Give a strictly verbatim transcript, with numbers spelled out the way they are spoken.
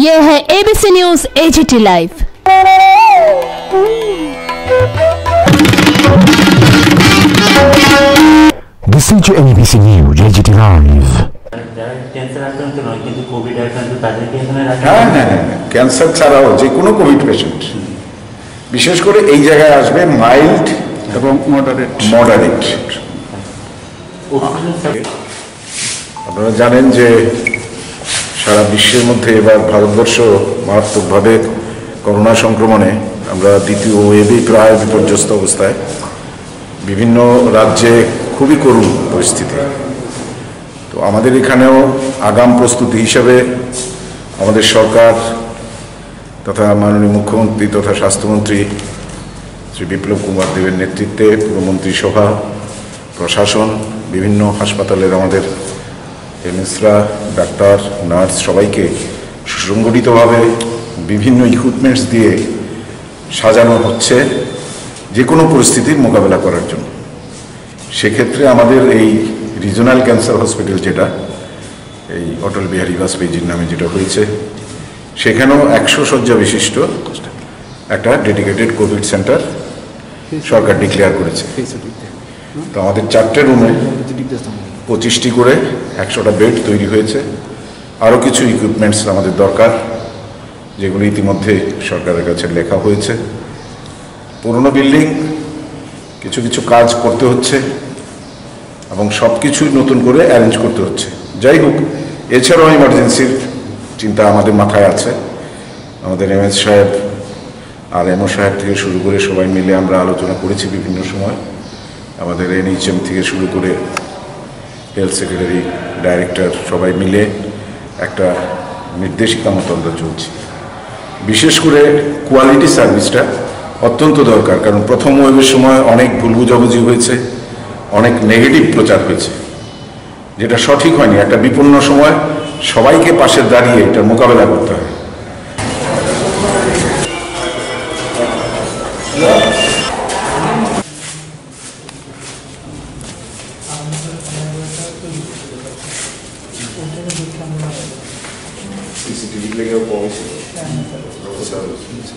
ये है ABC news AGT live. Listen to A B C News A G T Live. হ্যাঁ হ্যাঁ হ্যাঁ ক্যান্সার ছাড়াও যে কোনো কোভিড পেশেন্ট বিশেষ করে এই জায়গায় আসবে মাইল্ড এবং মডারেট মডারেট আপনারা জানেন যে সারা বিশ্বের মধ্যে এবার ভারতবর্ষ মারাত্মকভাবে করোনা সংক্রমণে আমরা দ্বিতীয় ওয়েভে প্রায় বিপর্যস্ত অবস্থায়, বিভিন্ন রাজ্যে খুবই করুণ পরিস্থিতি। তো আমাদের এখানেও আগাম প্রস্তুতি হিসাবে আমাদের সরকার তথা মাননীয় মুখ্যমন্ত্রী তথা স্বাস্থ্যমন্ত্রী শ্রী বিপ্লব কুমার দেবের নেতৃত্বে পুরো মন্ত্রিসভা, প্রশাসন, বিভিন্ন হাসপাতালের আমাদের এমএসরা, ডাক্তার, নার্স সবাইকে সুসংগঠিতভাবে বিভিন্ন ইকুইপমেন্টস দিয়ে সাজানো হচ্ছে যে কোনো পরিস্থিতির মোকাবেলা করার জন্য। সেক্ষেত্রে আমাদের এই রিজনাল ক্যান্সার হসপিটাল, যেটা এই অটল বিহারী বাজপেয়ীজির নামে যেটা হয়েছে, সেখানেও একশো শয্যা বিশিষ্ট একটা ডেডিকেটেড কোভিড সেন্টার সরকার ডিক্লেয়ার করেছে। তো আমাদের চারটে রুমে পঁচিশটি করে একশোটা বেড তৈরি হয়েছে। আরও কিছু ইকুইপমেন্টস আমাদের দরকার, যেগুলো ইতিমধ্যে সরকারের কাছে লেখা হয়েছে। পুরনো বিল্ডিং কিছু কিছু কাজ করতে হচ্ছে এবং সব কিছুই নতুন করে অ্যারেঞ্জ করতে হচ্ছে। যাই হোক, এছাড়াও ইমার্জেন্সির চিন্তা আমাদের মাথায় আছে। আমাদের এমএস সাহেব আর এমও সাহেব থেকে শুরু করে সবাই মিলে আমরা আলোচনা করেছি বিভিন্ন সময়। আমাদের এনএইচএম থেকে শুরু করে হেলথ সেক্রেটারি, ডাইরেক্টর সবাই মিলে একটা নির্দেশিকা মতো আমরা চলছি। বিশেষ করে কোয়ালিটি সার্ভিসটা অত্যন্ত দরকার, কারণ প্রথম ওয়েভের সময় অনেক ভুল বুঝাবুঝি হয়েছে, অনেক নেগেটিভ প্রচার হয়েছে, যেটা সঠিক হয়নি। একটা বিপন্ন সময় সবাইকে পাশে দাঁড়িয়ে এটার মোকাবেলা করতে হয়। সিসিটিভি লেগেও কমেছে।